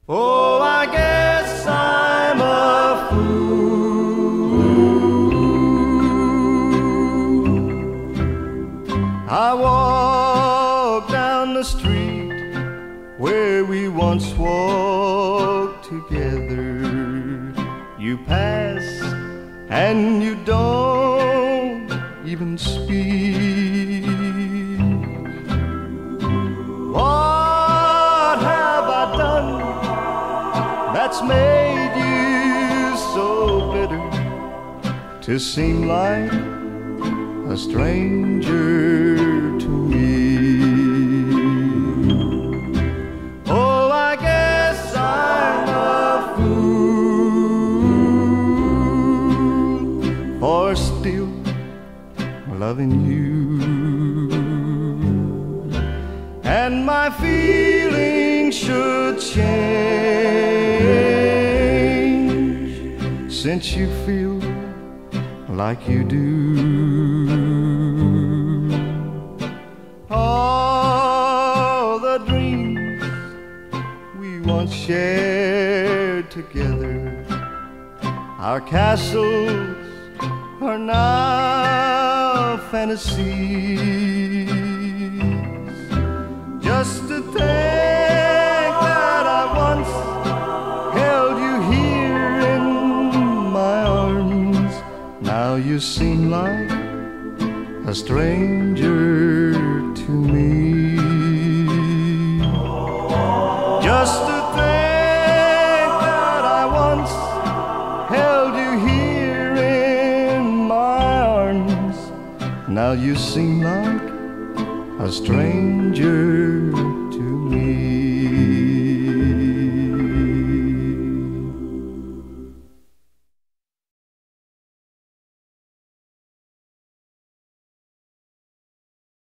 Oh, I guess I'm a fool. I walk down the street where we once walked together. You pass and you don't even speak. What have I done that's made you so bitter, to seem like a stranger to me? Oh, I guess I'm a fool for still loving you, and my feelings should change since you feel like you do. All the dreams we once shared together, our castles are now fantasies. Just to think that I once held you here in my arms, now you seem like a stranger to me. Just to think that I once held you here in my arms, now you seem like a stranger